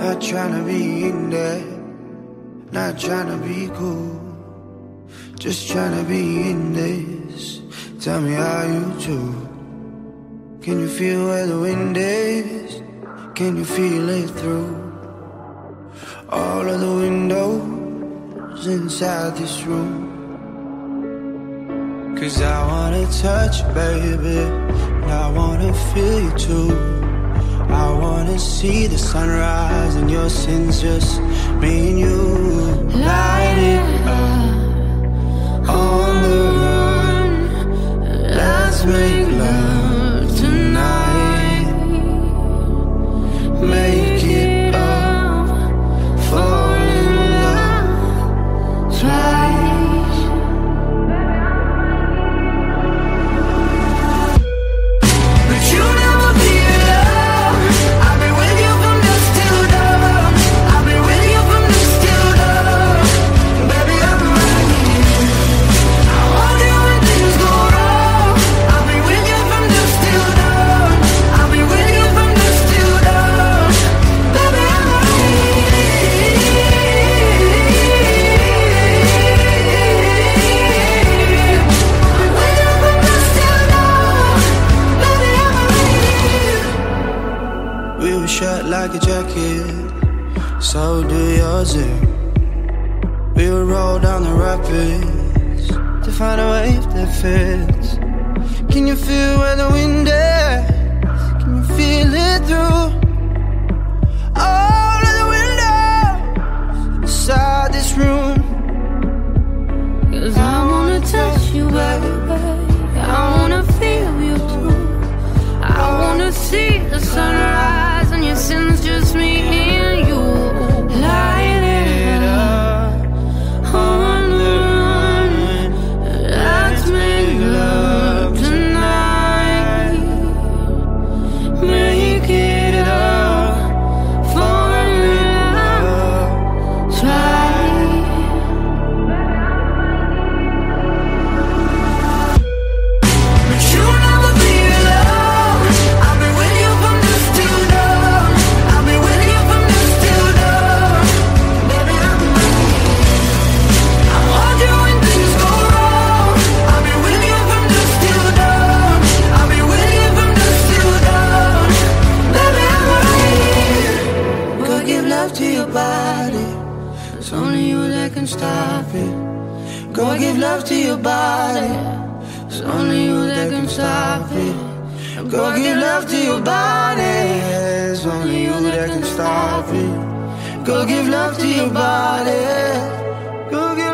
Not tryna be in there, not tryna be cool, just tryna be in this. Tell me how you do. Can you feel where the wind is? Can you feel it through all of the windows inside this room? 'Cause I wanna touch you, baby, and I wanna feel you too. I wanna see the sunrise and your sins, just me and you. Light it up on the run. Let's make love tonight. Make it up, fall in love twice. But you never be alone. I've been with you from dusk till dawn. I've been with you from dusk till dawn. Baby, I'm right here. I want you when things go wrong. I'll be with you from dusk till dawn. I'll be with you from dusk till dawn. Baby, I'm right here. I'm with you from dusk till dawn. Baby, I'm right here. We were shut like a jacket, so do yours. We would roll down the rapids to find a wave that fits. Can you feel where the wind is? Can you feel it through all of the windows inside this room? 'Cause I wanna touch you, baby. I wanna feel you too. I wanna see the sunrise and your sins, just me and you. Light it up on the run. Let's make love tonight. Make it up, fall in love twice. But you never be alone. I've been with you from dusk till dawn. I've been with you from dusk till dawn. Baby, I'm right here. I want you when things go wrong. I'll be with you from dusk till dawn. I'll be with you from dusk till dawn. Baby, I'm right here. Go give love to your body. It's only you that can stop it. Go give love to your body. It's only you that can stop it. Go give love to your body. It's only you that can stop it. Go give love to your body. Go give